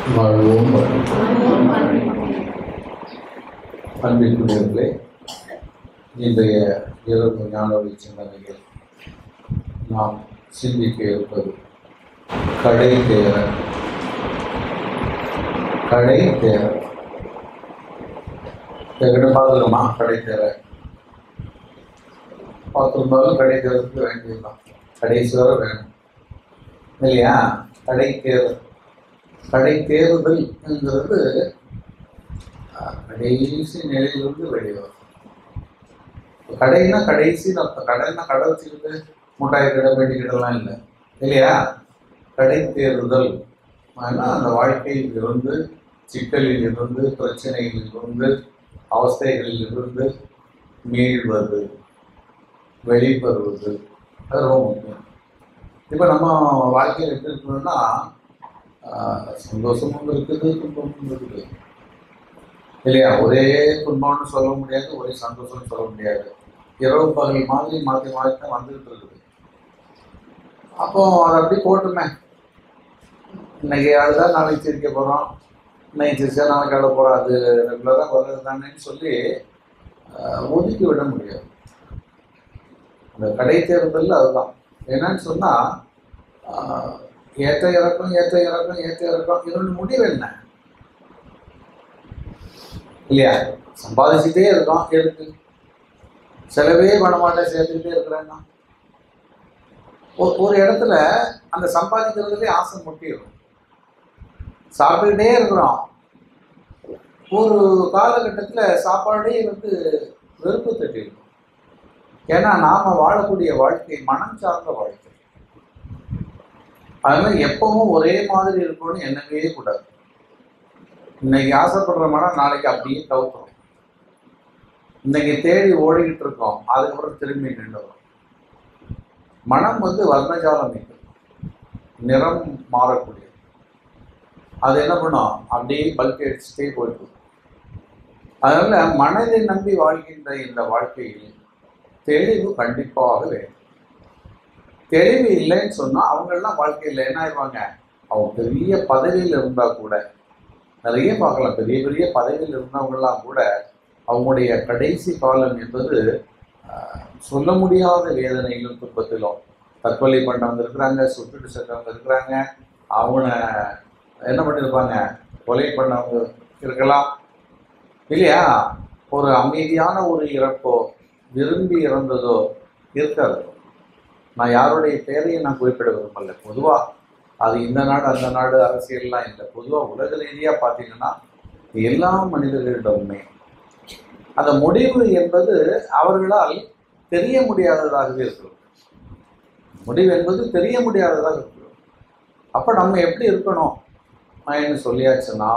வாழ்வோம் அன்பிற்குரியவர்களே, இன்றைய இரவு ஞானவழி சிந்தனையில் நாம் சிந்திக்க இருப்பது கடை தேரர். கடை தேரர் எங்கிட்ட பார்த்துருமா? கடை தேரர் பார்த்துருந்தாலும் கடை தேரத்துக்கு வேண்டியதுதான், கடைசி வரை வேணும் இல்லையா? கடை தேரர், கடை தேர்தல் என்கிறது கடைசி நிலையிலிருந்து வெளியே வரும். கடைன்னா கடைசின்னு அர்த்தம். கடைன்னா கடை வச்சுக்கிட்டு முட்டாய் கடை வேண்டி கிடலாம் இல்லை இல்லையா? கடை தேர்தல் அந்த வாழ்க்கையில் இருந்து, சிக்கலில் இருந்து, பிரச்சனைகளில் இருந்து, அவஸ்தைகளில் இருந்து மீள்வது, வெளிப்படுவது, அது ரொம்ப முக்கியம். இப்போ நம்ம வாழ்க்கையில் எப்படி இருக்கணும்னா, சந்தோஷமும் இருக்குது, துன்பமும் இருக்குது இல்லையா? ஒரே துன்பம்னு சொல்ல முடியாது, ஒரே சந்தோஷம்னு சொல்ல முடியாது. இரவு பகல் மாதிரி மாற்றி மாற்றி தான் வந்துகிட்டு இருக்குது. அப்போ அதை அப்படி போட்டுமே, இன்னைக்கு அதுதான் நாளைக்கு சிரிக்க போகிறோம், இன்னைக்கு சிரிச்சா நாளைக்கு ஆட போகிறோம், அது ரெகுலராக வர்றது தானேன்னு சொல்லி ஒதுக்கி விட முடியாது. அந்த கடை தேர்தல் அதுதான். என்னன்னு சொன்னால், ஏற்ற இறக்கம் ஏற்ற இறக்கம் ஏற்ற இறக்கம், இதோட முடிவு என்ன இல்லையா? சம்பாதிச்சுட்டே இருக்கோம், எதுக்கு? செலவே பண்ண மாட்டேன், சேர்த்துக்கிட்டே இருக்கிறேன்னா ஒரு இடத்துல அந்த சம்பாதிக்கிறதுலே ஆசை முட்டிடும். சாப்பிட்டுக்கிட்டே இருக்கிறோம், ஒரு காலகட்டத்தில் சாப்பாடே வெறுப்பு தட்டிடும். ஏன்னா நாம் வாழக்கூடிய வாழ்க்கை மனம் சார்ந்த வாழ்க்கை. அதனால எப்பவும் ஒரே மாதிரி இருக்கும்னு எண்ணவே கூடாது. இன்னைக்கு ஆசைப்படுற மனம் நாளைக்கு அப்படியே கவுத்துறோம். இன்னைக்கு தேடி ஓடிக்கிட்டு இருக்கோம், அதுக்கப்புறம் திரும்பி நின்றுடும். மனம் வர்ணஜாலம் மிக்கது, நிறம் மாறக்கூடியது. அது என்ன பண்ணும்? அப்படியே பல்க் அடிச்சுட்டே போயிட்டு. அதனால மனதை நம்பி வாழ்கின்ற இந்த வாழ்க்கையில் தெளிவு கண்டிப்பாக வேண்டும். தெளிவு இல்லைன்னு சொன்னால் அவங்கெல்லாம் வாழ்க்கையில் என்ன ஆயிடுவாங்க? அவங்க பெரிய பதவியில் இருந்தால் கூட, நிறைய பார்க்கலாம், பெரிய பெரிய பதவியில் இருந்தவங்கெல்லாம் கூட அவங்களுடைய கடைசி காலம் என்பது சொல்ல முடியாத வேதனையிலும் துன்பத்திலும். தற்கொலை பண்ணவங்க இருக்கிறாங்க, சுட்டுட்டு சென்றவங்க இருக்கிறாங்க, அவங்கள என்ன பண்ணியிருப்பாங்க, கொலை பண்ணவங்க இருக்கலாம் இல்லையா? ஒரு அமைதியான ஒரு இறப்போ, விரும்பி இறந்ததோ இருக்காது. நான் யாருடைய பேரையும் நான் குறிப்பிட விரும்பல. பொதுவாக அது இந்த நாடு அந்த நாடு அரசியல்லாம் இல்லை. பொதுவாக உலக ரீதியாக பார்த்தீங்கன்னா எல்லா மனிதர்களிடமுமே அந்த முடிவு என்பது அவர்களால் தெரிய முடியாததாகவே இருக்கிறது. முடிவு என்பது தெரிய முடியாததாக இருக்கிறது. அப்போ நம்ம எப்படி இருக்கணும் என்று சொல்லியாச்சுன்னா,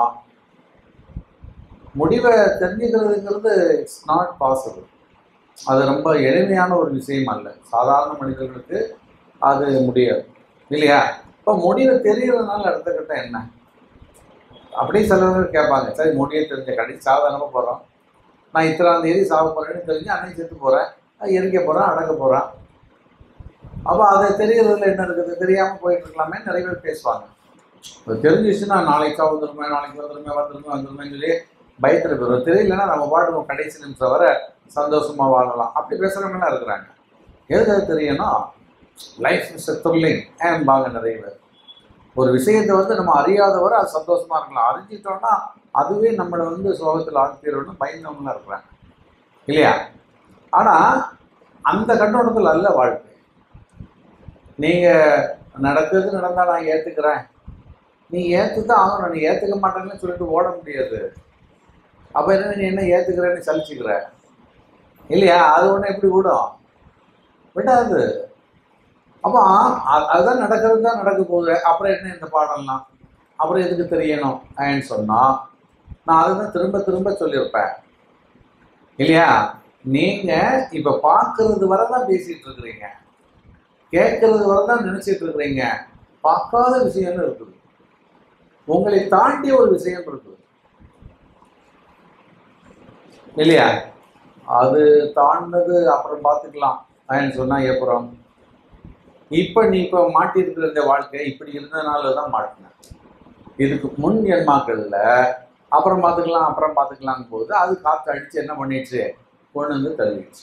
முடிவை தெரிஞ்சுக்கிறதுங்கிறது இட்ஸ் நாட் பாசிபிள். அது ரொம்ப எளிமையான ஒரு விஷயம் அல்ல. சாதாரண மனிதர்களுக்கு அது முடியாது இல்லையா? இப்போ முடிவை தெரியறதுனால அடுத்த கட்டம் என்ன? அப்படி சிலவங்க கேட்பாங்க, சரி முடிவை தெரிஞ்ச கடைசி சாதாரணமாக போகிறோம், நான் இத்தனாம் தேதி சாக போகிறேன்னு தெரிஞ்சு அன்னைக்கு செத்து போகிறேன், எரிக்க போகிறேன், அடக்க போகிறேன். அப்போ அதை தெரியறதுல என்ன இருக்குது? தெரியாமல் போயிட்டு இருக்கலாமே நிறைய பேர் பேசுவாங்க. இப்போ தெரிஞ்சிச்சுன்னா நாளைக்கு வந்துருமே, நாளைக்கு வந்துருமேன்னு சொல்லி பயத்தில் போயிடும். தெரியலன்னா நம்ம பாட்டுக்கு கடைசி நிமிஷம் வர சந்தோஷமாக வாழலாம், அப்படி பேசுகிறவங்களாம் இருக்கிறாங்க. எதுக்கு அது தெரியணும்? லைஃப் இஸ் த்ரில்லிங் ஏம்பாங்க நிறைய பேர். ஒரு விஷயத்தை நம்ம அறியாதவரை அது சந்தோஷமாக இருக்கலாம், அறிஞ்சிட்டோன்னா அதுவே நம்மளை சோகத்தில் ஆழ்த்திடணும்னு பயந்தவங்களாம் இருக்கிறாங்க இல்லையா? ஆனால் அந்த கண்ணோட்டத்தில் அல்ல வாழ்க்கை. நீங்கள் நடக்கிறது நடந்தால் நான் ஏற்றுக்கிறேன், நீ ஏற்றுதான் ஆகணும், நீ ஏற்றுக்க மாட்டேன்னு சொல்லிட்டு ஓட முடியாது. அப்போ என்ன, நீ என்ன ஏற்றுக்கிறேன்னு சலிச்சுக்கிற இல்லையா? அது ஒன்று எப்படி விடும்? விடாது. அப்போ அதுதான் நடக்கிறது தான் நடக்க போகுது, அப்புறம் என்ன இந்த பாடம்லாம், அப்புறம் எதுக்கு தெரியணும் ஏன்னு சொன்னால் நான் அதுதான் திரும்ப திரும்ப சொல்லியிருப்பேன் இல்லையா? நீங்கள் இப்போ பார்க்கறது வரை தான் பேசிகிட்டு இருக்கிறீங்க, கேட்கறது வரை தான் நினச்சிட்டு இருக்கிறீங்க. பார்க்காத விஷயம்னு இருக்குது, உங்களை தாண்டிய ஒரு விஷயம் இருக்குது இல்லையா? அது தாண்டினது அப்புறம் பார்த்துக்கலாம் ஏன்னு சொன்னால் அப்புறம் இப்போ நீ இப்போ மாட்டியிருக்கிற இந்த வாழ்க்கை இப்படி இருந்ததுனால தான் மாட்டினேன். இதுக்கு முன் ஜென்மாக்கள்ல அப்புறம் பார்த்துக்கலாம் போது அது காற்று அடிச்சு என்ன பண்ணிடுச்சு, கொண்டு வந்து தள்ளிடுச்சு.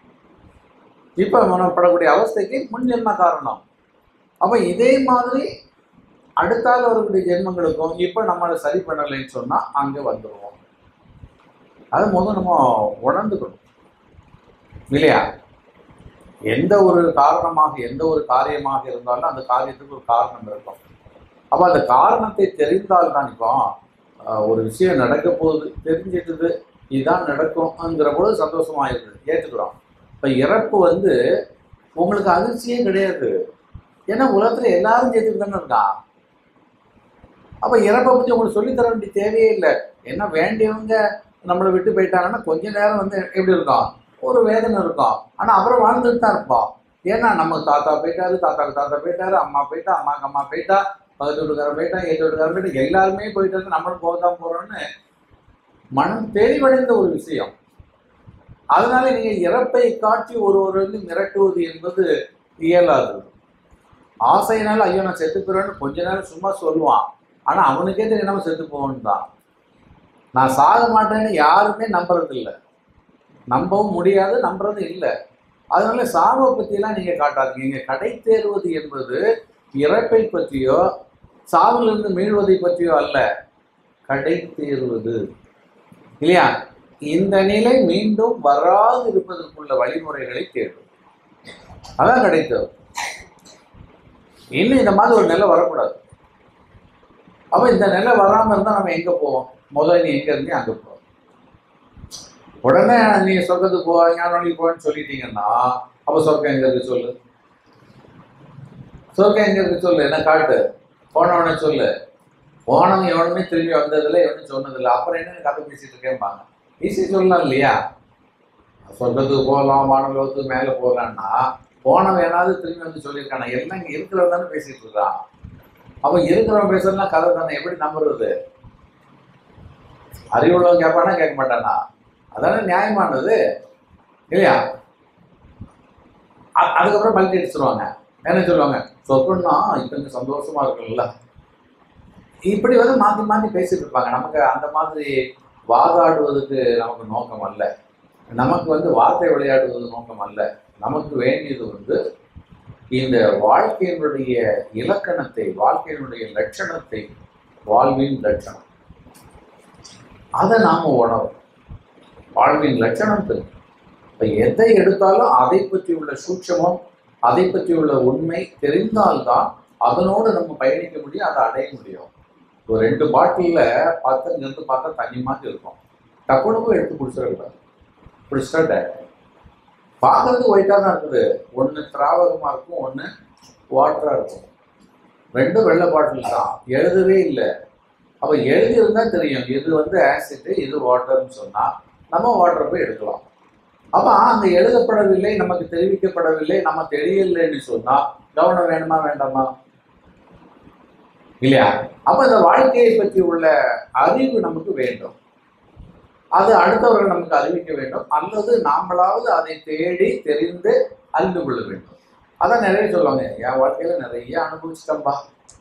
இப்ப நம்ம படக்கூடிய அவஸ்தைக்கு முன் ஜென்ம காரணம். அப்ப இதே மாதிரி அடுத்தால வரக்கூடிய ஜென்மங்களுக்கும் இப்ப நம்மளை சரி பண்ணலைன்னு சொன்னா அங்க வந்துடுவோம். அது முதல் நம்ம உணர்ந்துக்கணும் இல்லையா? எந்த ஒரு காரணமாக எந்த ஒரு காரியமாக இருந்தாலும் அந்த காரியத்துக்கு ஒரு காரணம் இருக்கும். அப்ப அந்த காரணத்தை தெரிந்தால்தான், இப்போ ஒரு விஷயம் நடக்க போகுது தெரிஞ்சிட்டுது, இதுதான் நடக்கும்ங்கிற போது சந்தோஷமாயிருது, ஏற்றுக்கிறோம். இப்ப இறப்பு உங்களுக்கு அதிர்ச்சியே கிடையாது. ஏன்னா உலகத்துல எல்லாரும் சேர்த்துட்டு தானே இருக்கான். அப்ப இறப்பை பத்தி உங்களுக்கு சொல்லித்தர வேண்டிய தேவையே இல்லை. ஏன்னா வேண்டியவங்க நம்மளை விட்டு போயிட்டாங்கன்னா கொஞ்ச நேரம் எப்படி இருக்கும், ஒரு வேதனை இருக்கும். ஆனா அப்புறம் வாழ்ந்துட்டு தான் இருப்போம். ஏன்னா நம்ம தாத்தா போயிட்டாரு, தாத்தாக்கு தாத்தா போயிட்டாரு, அம்மா போயிட்டா, அம்மாக்கு அம்மா போயிட்டா, பக்கத்து வீட்டுக்காரன் போயிட்டா, ஏற்ற வீட்டுக்காரன் போயிட்டா, எல்லாருமே போயிட்டு நம்மளும் போகத்தான் போறோம்னு மனம் தெளிவடைந்த ஒரு விஷயம். அதனால நீங்க இறப்பை காட்டி ஒருவர் மிரட்டுவது என்பது இயலாது. ஆசையினால ஐயோ நான் செத்து போறேன்னு கொஞ்ச நேரம் சும்மா சொல்லுவான். ஆனா அவனுக்கே தெரியும் நம்ம செத்து போவோன்னு தான். நான் சாக மாட்டேன்னு யாருமே நம்புறது இல்லை, நம்பவும் முடியாது, நம்புறது இல்லை. அதனால சாவை பற்றியெல்லாம் நீங்க காட்டாதீங்க. கடை தேர்வது என்பது இறப்பை பற்றியோ சாவிலிருந்து மீள்வதை பற்றியோ அல்ல, கடை தேர்வது இல்லையா? இந்த நிலை மீண்டும் வராது இருப்பதற்குள்ள வழிமுறைகளை தேடும். அதான் கிடைத்தது. இன்னும் இந்த மாதிரி ஒரு நிலை வரக்கூடாது. அப்ப இந்த நிலை வராம இருந்தா நம்ம எங்க போவோம்? முதல்ல நீ எங்க இருந்தே அங்க போவோம். உடனே நீ சொர்க்கத்துக்கு போ, ஞானொழி போன்னு சொல்லிட்டீங்கன்னா அப்ப சொர்க்கம் எங்க இருக்கு சொல்லு, சொர்க்கம் எங்க இருக்கு சொல்லு, என்ன காட்டு, போனவன சொல்லு. போனவங்க எவனுமே திரும்பி வந்ததில்லை, எவனும் சொன்னதில்லை, அப்புறம் என்ன கதை பேசிட்டு இருக்கேன்பாங்க. ஈஸி சொல்லலாம் இல்லையா? சொர்க்கத்துக்கு போகலாம், வானலோகத்துக்கு மேல போகலான்னா போனவன் ஏதாவது திரும்பி வந்து சொல்லியிருக்கானா? எல்லாம் இங்க இருக்கிறவன் தானே பேசிட்டு இருக்கான். அப்ப இருக்கிறவன் பேசுறதுலாம் கதை தானே, எப்படி நம்புறது? அறிவுள்ளவன் கேட்பானா கேட்க மாட்டானா? அதானே நியாயமானது இல்லையா? அதுக்கப்புறம் பல்ட்டி அடிச்சிருவாங்க. என்ன சொல்லுவாங்க, சொர்க்கம்னா இப்ப இங்க சந்தோஷமா இருக்குல்ல, இப்படி மாத்தி மாத்தி பேசிட்டு இருப்பாங்க. நமக்கு அந்த மாதிரி வாதாடுவதற்கு நமக்கு நோக்கம் அல்ல, நமக்கு வார்த்தை விளையாடுவது நோக்கம் அல்ல. நமக்கு வேண்டியது இந்த வாழ்க்கையினுடைய இலக்கணத்தை, வாழ்க்கையினுடைய லட்சணத்தை, வாழ்வின் லட்சணம், அதை நாம உணரும். வாழ்வின் லட்சணம் தெரியும். இப்ப எதை எடுத்தாலும் அதை பற்றி உள்ள சூட்சமம், அதை பற்றி உள்ள உண்மை தெரிந்தால்தான் அதனோடு நம்ம பயணிக்க முடியும், அதை அடைய முடியும். ஒரு 2 பாட்டில பார்த்தா தண்ணி மாதிரி இருக்கும், டக்குனுக்கும் எடுத்து குடிச்சிடக்கூடாது. குடிச்சிட்டா பார்க்கறதுக்கு ஒயிட்டா தான் இருக்குது. ஒன்று திராவகமா இருக்கும், ஒன்று வாட்டரா இருக்கும். 2 வெள்ளை பாட்டில் தான், எழுதவே இல்லை. அப்ப எழுதி இருந்தா தெரியும் இது ஆசிட், இது வாட்டர்னு சொன்னா நம்ம வாட்டரை போய் எடுக்கலாம். அப்ப அங்க எழுதப்படவில்லை, நமக்கு தெரிவிக்கப்படவில்லை, நம்ம தெரியலைன்னு சொன்னா கவனம் வேணுமா வேண்டாமா இல்லையா? அப்ப இந்த வாழ்க்கையை பற்றி உள்ள அறிவு நமக்கு வேண்டும், அது அடுத்தவர்கள் நமக்கு அறிவிக்க வேண்டும், அல்லது நாமளாவது அதை தேடி தெரிந்து அறிந்து கொள்ள வேண்டும். அதான் நிறைய சொல்லுவாங்க, என் வாழ்க்கையில நிறைய அனுபவிச்சிட்டம்பா,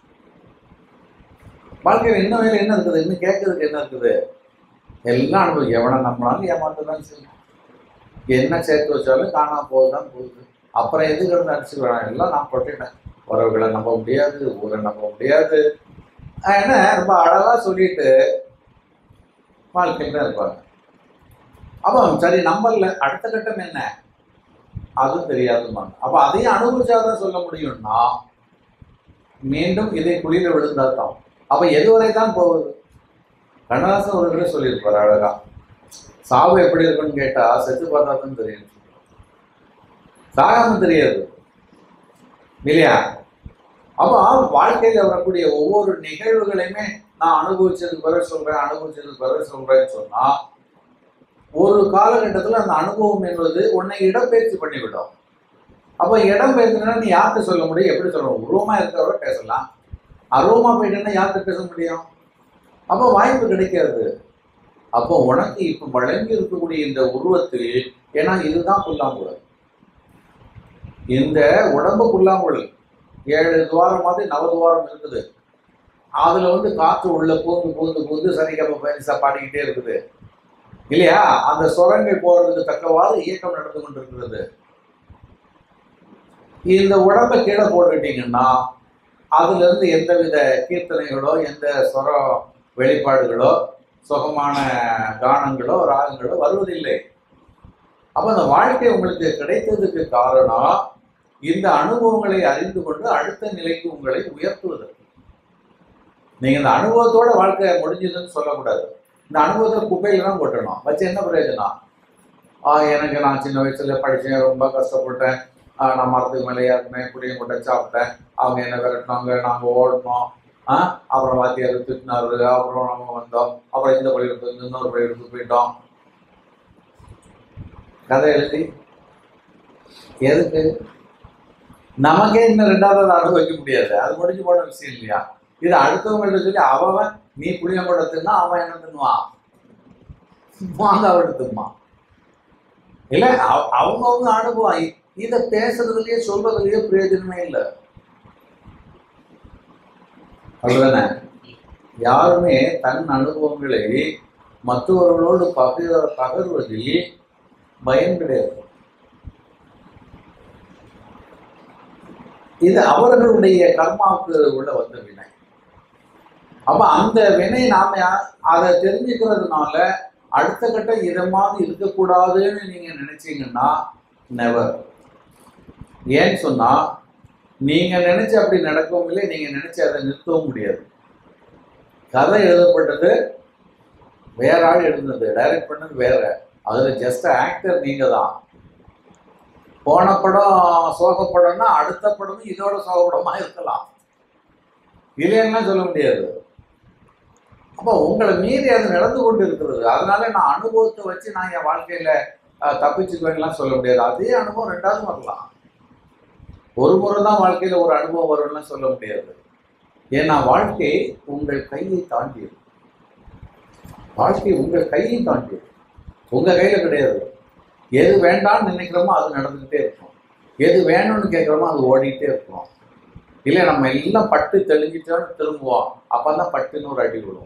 வாழ்க்கையில இன்னும் வேலை என்ன இருக்குது, இன்னும் கேட்கறதுக்கு என்ன இருக்குது, எல்லாம் அனுபவம். எவனை நம்மளாலும் ஏமாற்றதான் செய்யும், என்ன சேர்த்து வச்சாலும் காணாம போகுதுதான் போகுது. அப்புறம் எதுக்கு இருந்து அடிச்சுக்கிறான், எல்லாம் நான் போட்டுட்டேன். உறவுகளை நம்ப முடியாது, ஊரை நம்ப முடியாது, ஏன்னா ரொம்ப அழகா சொல்லிட்டு வாழ்க்கையில் தான் இருப்பாங்க. அப்போ சரி நம்பல, அடுத்த கட்டம் என்ன அதுவும் தெரியாதுமாங்க. அப்ப அதையும் அனுபவிச்சாதான் சொல்ல முடியும்னா மீண்டும் இதை குளிர விழுந்தாதான். அப்ப எதுவரை தான் போகுது? கண்ணதாசன் ஒரு தடவை சொல்லியிருப்பாரு அழகா, சாவு எப்படி இருக்குன்னு கேட்டா செத்து பார்த்தா தான் தெரியும், சாகாம தெரியாது இல்லையா? அப்போ வாழ்க்கையில வரக்கூடிய ஒவ்வொரு நிகழ்வுகளையுமே நான் அனுபவிச்சதுக்கு பிறகு சொல்றேன்னு சொன்னா ஒரு காலகட்டத்தில் அந்த அனுபவம் என்பது உன்னை இடப்பெயர்ச்சி பண்ணிவிடும். அப்போ இடம் பெயர்த்துனா நீ யார்கிட்ட சொல்ல முடியும், எப்படி சொல்லணும்? உருவமா இருக்கிறவரை பேசலாம், அருவமா போயிட்டேன்னா யார்கிட்ட பேச முடியும்? அப்போ வாய்ப்பு கிடைக்காது. அப்போ உனக்கு இப்ப வழங்கி இருக்கக்கூடிய இந்த உருவத்தில், ஏன்னா இதுதான் புல்லாங்குழல், இந்த உடம்பு புல்லாங்குழல் 7 துவாரம் மாதிரி 9 துவாரம் இருக்குது. அதுல வந்து காற்று உள்ள பூந்து பூந்து பூந்து சரிகம பரிசா பாடிக்கிட்டே இருக்குது இல்லையா? அந்த சுரங்கள் போறதுக்கு தக்கவாறு இயக்கம் நடந்து கொண்டிருக்கிறது. இந்த உடம்பை கீழே போட்டுக்கிட்டீங்கன்னா அதுல இருந்து எந்தவித கீர்த்தனைகளோ எந்த சொர வெளிப்பாடுகளோ சுகமான கானங்களோ ராகங்களோ வருவதில்லை. அப்ப அந்த வாழ்க்கை உங்களுக்கு கிடைத்ததுக்கு காரணம் இந்த அனுபவங்களை அறிந்து கொண்டு அடுத்த நிலைக்கு உங்களை உயர்த்துவதற்கு. நீங்க இந்த அனுபவத்தோட வாழ்க்கை முடிஞ்சதுன்னு சொல்லக்கூடாது. இந்த அனுபவத்துல குப்பையில தான் கொட்டணும். வச்சு என்ன பிரயோஜனம்? எனக்கு நான் சின்ன வயசுல படித்தேன், ரொம்ப கஷ்டப்பட்டேன், நான் மரத்துக்கு மேலே ஏறினேன், புளியம் கொட்டை சாப்பிட்டேன், அவங்க என்ன விரட்டினாங்க, நாங்கள் ஓடணும், அப்புறம் வாத்தியார் திட்டினாரு, அப்புறம் நம்ம வந்தோம், அப்புறம் இந்த பள்ளிக்கூடத்துக்கு இன்னொரு பள்ளிக்கூடத்துக்கு போயிட்டோம். கதை எழுதி எதுக்கு? நமக்கே இன்னும் ரெண்டாவது அனுபவிக்க முடியாது. அது முடிஞ்சு போன விஷயம் இல்லையா? இது அடுத்தவங்கள்ட்ட சொல்லி அவன் நீ புளியங்கொடை தின்னா அவன் என்ன தின்னுவான்? மாங்காய் எடுத்துப்பான். இல்ல அவங்கவுங்க அனுபவம். இதை பேசுறதுலயே சொல்றதுலயே பிரயோஜனமே இல்லை. அவ்வளவுதானே? யாருமே தன் அனுபவங்களை மற்றவர்களோடு பகிர்வதில் பயம் கிடையாது. இது அவர்களுடைய கர்மாவுக்கு உள்ள வந்த வினை. அப்ப அந்த வினை நாம அதை தெரிஞ்சுக்கிறதுனால அடுத்த கட்டம் இதை மாதிரி இருக்கக்கூடாதுன்னு நீங்க நினைச்சீங்கன்னா நெவர். ஏன்னு சொன்னா நீங்க நினைச்சு அப்படி நடக்கவும் இல்லை, நீங்க நினைச்சு அதை நிறுத்தவும் முடியாது. கதை எழுதப்பட்டது வேற ஆள் எழுந்தது, டைரக்ட் பண்ணது வேற. அதுல ஜஸ்ட் ஆக்டர் நீங்க தான். போன படம் சோகப்படம்னா அடுத்த படமும் இதோட சோகப்படமா இருக்கலாம், இல்லைன்னா சொல்ல முடியாது. அப்போ உங்களை மீறி அது நடந்து கொண்டு இருக்கிறது. அதனால நான் அனுபவத்தை வச்சு நான் என் வாழ்க்கையில தப்பிச்சுக்குவேன்லாம் சொல்ல முடியாது. அதே அனுபவம் ரெண்டாவது வரலாம். ஒரு முறை தான் வாழ்க்கையில ஒரு அனுபவம் வரும்லாம் சொல்ல முடியாது. ஏன்னா வாழ்க்கை உங்கள் கையை தாண்டியது. வாழ்க்கை உங்கள் கையை தாண்டியது, உங்க கையில கிடையாது. எது வேண்டாம்னு நினைக்கிறோமோ அது நடந்துகிட்டே இருக்கும், எது வேணும்னு கேட்குறோமோ அது ஓடிக்கிட்டே இருக்கும். இல்லை நம்ம எல்லாம் பட்டு தெளிஞ்சிட்டோன்னு திரும்புவோம், அப்பதான் பட்டுன்னு ஒரு அடி விடுவோம்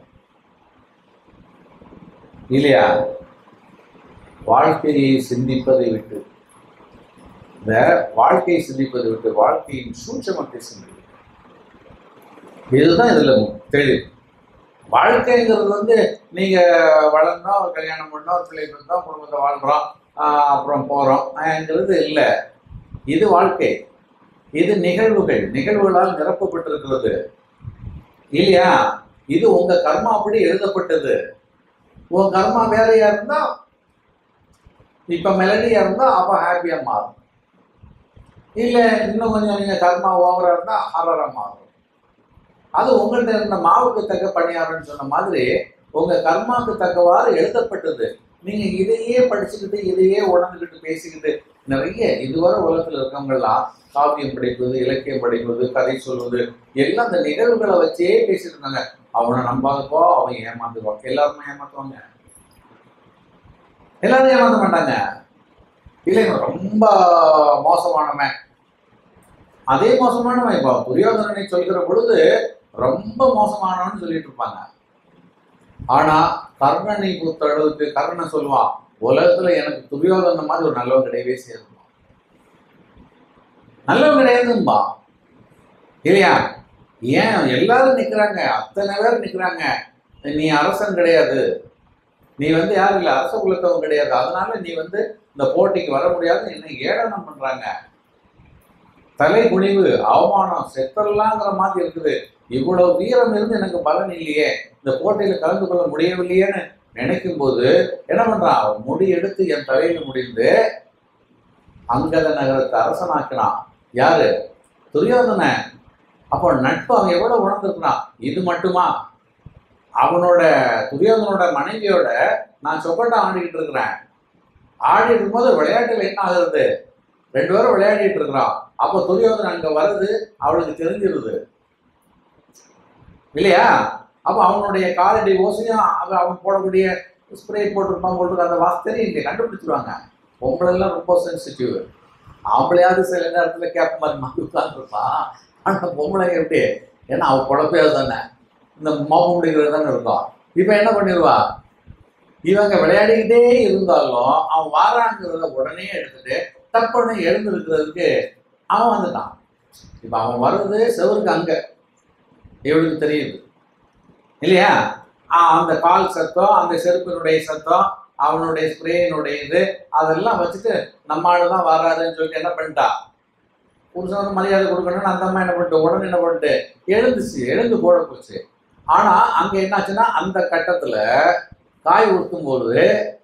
இல்லையா? வாழ்க்கையை சிந்திப்பதை விட்டு, இந்த வாழ்க்கையை சிந்திப்பதை விட்டு வாழ்க்கையின் சூட்சமத்தை சிந்திப்பது, இதுதான் இதுல தெளிவு. வாழ்க்கைங்கிறது வந்து நீங்க வளர்ந்தோம், ஒரு கல்யாணம் பண்ணோம், ஒரு பிள்ளை பண்ணோம், குடும்பத்தை வாழ்றோம், அப்புறம் போறோம்ங்கிறது இல்லை. இது வாழ்க்கை. இது நிகழ்வுகளால் நிரப்பப்பட்டிருக்கிறது இல்லையா? இது உங்க கர்மா அப்படி எழுதப்பட்டது. உங்க கர்மா வேறையா இருந்தா, இப்ப மெலடியா இருந்தா அப்ப ஹாப்பியா மாறும். இல்ல இன்னும் கொஞ்சம் நீங்க கர்மா ஓவரா இருந்தா ஹரரா மாறும். அது உங்கள்கிட்ட இருந்த மாவுக்கு தக்க பணியாரன்னு சொன்ன மாதிரி உங்க கர்மாவுக்கு தக்கவாறு எழுதப்பட்டது. நீங்க இதையே படிச்சுக்கிட்டு இதையே உணர்ந்துக்கிட்டு பேசிக்கிட்டு நிறைய இதுவரை உலகத்துல இருக்கவங்கெல்லாம் காவியம் படிப்பது, இலக்கியம் படிப்பது, கதை சொல்வது எல்லாம் அந்த நிகழ்வுகளை வச்சே பேசிட்டு இருந்தாங்க. அவனை நம்பாதப்போ அவன் ஏமாந்துவான். எல்லாருமே ஏமாத்துவாங்க, எல்லாரும் ஏமாத்த மாட்டாங்க. இல்லைங்க ரொம்ப மோசமானவன், அதே மோசமானவன் இப்போ துரியோதனனை சொல்கிற பொழுது ரொம்ப மோசமானவன்னு சொல்லிட்டு இருப்பாங்க. ஆனா கர்ணனை பொறுத்த அளவுக்கு கர்ணன் சொல்லுவான், உலகத்துல எனக்கு துரியோதன மாதிரி ஒரு நல்லவன் கிடையவே சேரும், நல்லவன் கிடையாதும்பா இல்லையா? ஏன் எல்லாரும் நிக்கிறாங்க, அத்தனை பேர் நிக்கிறாங்க, நீ அரசன் கிடையாது, நீ வந்து யாரும் இல்லை, அரச குலத்தவன் கிடையாது, அதனால நீ வந்து இந்த போட்டிக்கு வர முடியாது, என்ன ஏளனம் பண்றாங்க, தலை குனிவு, அவமானம், செத்தரலாங்கிற மாதிரி இருக்குது. இவ்வளவு வீரம் இருந்து எனக்கு பலன் இல்லையே, இந்த போட்டியில கலந்து கொள்ள முடியவில்லையேன்னு நினைக்கும் போது என்ன பண்றான்? முடி எடுத்து என் தலையில முடிந்து அங்கத நகரத்தை அரசனாக்கினான். யாரு? துரியோதனன். அப்போ நட்பு அவன் எவ்வளவு உணர்ந்துருக்கிறான். இது மட்டுமா? அவனோட துரியோதனோட மனைவியோட நான் சொப்பட்டா ஆடிக்கிட்டு இருக்கிறேன். ஆடிட்டு இருக்கும்போது விளையாட்டுல என்ன ஆகுறது? ரெண்டு பேரும் விளையாடிட்டு இருக்கிறான். அப்போ துரியோதனன் அங்க வருது, அவளுக்கு தெரிஞ்சிருது இல்லையா? அப்போ அவனுடைய காலடி ஓசையும் அவன் போடக்கூடிய ஸ்ப்ரே போட்டிருப்பான், போட்டு அந்த வாசத்தையும் இங்கே கண்டுபிடிச்சிருவாங்க. பொம்பளெல்லாம் ரொம்ப சென்சிட்டிவ். ஆம்பளையாவது சில நேரத்தில் கேட்ப மாதிரி உட்காந்துருப்பான். ஆனால் பொம்பளைங்க எப்படி? ஏன்னா அவன் குழப்பையாவது தானே, இந்த மோப்ப முடிக்கிறது தானே இருக்கும். இப்ப என்ன பண்ணிடுவா, இவங்க விளையாடிக்கிட்டே இருந்தாலும் அவன் வாராங்கிறத உடனே எடுத்துட்டு தப்புன்னு எழுந்திருக்கிறதுக்கு அவன் வந்துட்டான். இப்ப அவன் வர்றது செவருக்கு அங்க இவளுக்கு தெரியுது இல்லையா, அந்த கால் சத்தம், அந்த செருப்பினுடைய சத்தம், அவனுடைய ஸ்ப்ரேயினுடைய இது அதெல்லாம் வச்சுட்டு நம்ம ஆளுதான் வராதுன்னு சொல்லிட்டு என்ன பண்ணிட்டா, புருஷனுக்கு மரியாதை கொடுக்கணும்னு அந்த அம்மா என்ன பண்ணிட்டு உடனே என்ன பண்ணிட்டு எழுந்து போட போச்சு. ஆனா அங்க என்னாச்சுன்னா அந்த கட்டத்துல காய் ஊற்றும் போது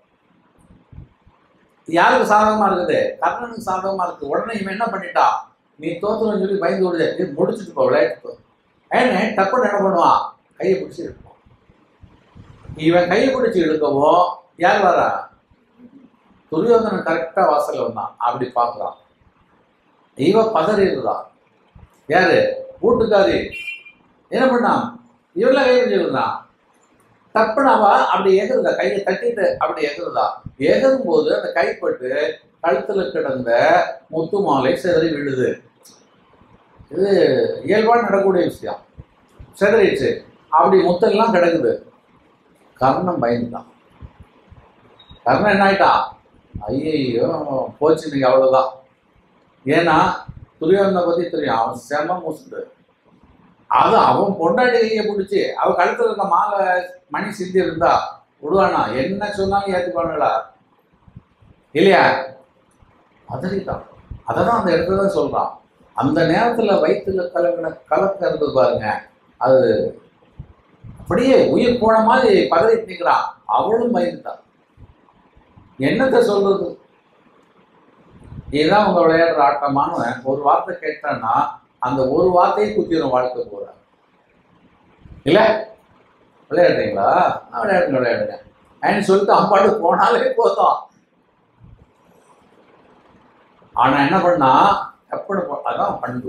யாருக்கு சாதகமா இருக்குது, கர்ணனுக்கு சாதகமா இருக்கு. உடனே இவன் என்ன பண்ணிட்டா, நீ தோத்துன்னு சொல்லி பயந்து விடுது, முடிச்சுட்டு போ விளையாட்டு. ஏன்னு டப்புன்னு என்ன பண்ணுவான், கையை பிடிச்சி எடுப்போம். இவன் கையை பிடிச்சி எடுக்கவும் யார் வரா, துரியோதனன் கரெக்டா வாசல்ல வந்தான். அப்படி பாக்குறான், இவன் பதறி இருந்தான். யாரு, வீட்டுக்காரி என்ன பண்ணான், இவெல்லாம் கை பிடிச்சி இருந்தான். தப்புன்னு அவ அப்படி எகுறதா, கையை தட்டிட்டு அப்படி எகுறதா. எகுறும் போது அந்த கைப்பட்டு கழுத்துல கிடந்த முத்து மாலை சிதறி விழுது. இது இயல்பாக நடக்கக்கூடிய விஷயம். சிதறிடுச்சு, அப்படி முத்தெல்லாம் கிடக்குது. கர்ணன் பயந்துட்டான். கர்ணன் என்ன ஆயிட்டான், ஐயோ போச்சு இன்னைக்கு அவ்வளவுதான். ஏன்னா துரியோதனை பத்தி தெரியும், அவன் செம முசுடு. அது அவன் பொண்டாட்டி கையை பிடிச்சி அவன் கழுத்துல இருக்க மாலை மணி சிந்தி இருந்தா விடுவானா, என்ன சொன்னாலும் ஏற்றுப்பானுங்களா இல்லையா. பதறிட்டான். அதான் அந்த இடத்துல சொல்றான், அந்த நேரத்துல வயிற்றுல கலக்க இருந்தது பாருங்க, அது அப்படியே உயிர் போன மாதிரி பதறிட்டு நிற்கிறான். அவளும் பயந்துட்டான். என்னத்தை சொல்றது, இதுதான் அவங்க விளையாடுற ஆட்டமான. ஒரு வார்த்தை கேட்டான்னா அந்த ஒரு வார்த்தையை குத்திடும் வாழ்க்கை போற. இல்ல விளையாடுறீங்களா, விளையாடுங்க அப்படின்னு சொல்லிட்டு அம்பாடு போனாலே போதும். ஆனா என்ன பண்ணா, எப்படி அதான் பண்பு,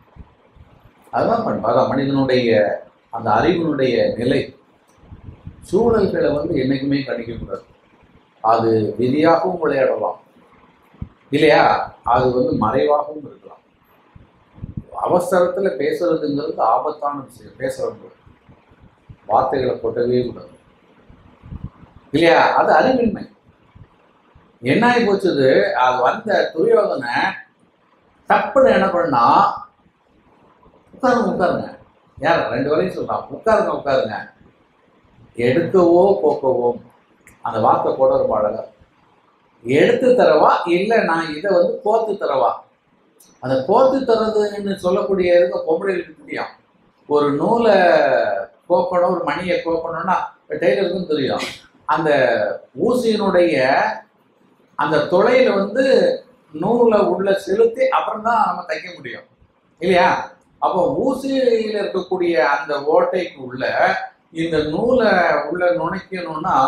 அதான் மனிதனுடைய அந்த அறிவினுடைய நிலை. சூழல்களை என்னைக்குமே கணிக்கக்கூடாது. அது விதியாகவும் விளையாடலாம் இல்லையா, அது மறைவாகவும் இருக்கலாம். அவசரத்துல பேசுறதுங்கிறது ஆபத்தான விஷயம். பேசுறது வார்த்தைகளை கொட்டவே கூடாது இல்லையா, அது அறிவின்மை. என்ன ஆகி போச்சுது, அது வந்த துரியோதனை தப்புன்னு என்ன பண்ணா, உட்காருங்க யார ரெண்டு வரையும் சொல்றான், உட்காருங்க எடுக்கவோ போக்கவோ. அந்த வார்த்தை போட ரொம்ப அழகா, எடுத்து தரவா இல்ல நான் இதை கோத்து தரவா. அந்த கோத்து தர்றதுன்னு சொல்லக்கூடிய பொம்பளைகளுக்கு தெரியும். ஒரு நூலை கோக்கணும், ஒரு மணியை கோக்கணும்னா டெய்லருக்கும் தெரியும். அந்த ஊசியினுடைய அந்த துளையில நூலை உள்ள செலுத்தி அப்புறம் தான் நம்ம தைக்க முடியும் இல்லையா. அப்போ ஊசியில இருக்கக்கூடிய அந்த ஓட்டைக்கு உள்ள இந்த நூலை உள்ள நுழைக்கணும்னா